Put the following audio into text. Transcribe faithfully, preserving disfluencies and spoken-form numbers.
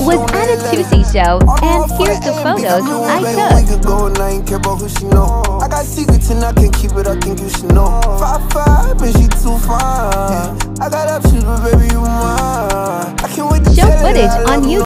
was at a Toosii show, and here's the photos I took. I got secrets and I can't keep it, I think you should know. Five five and she too fine. I got options, but baby you mine. I can't wait to Show tell you footage that I on love you. YouTube.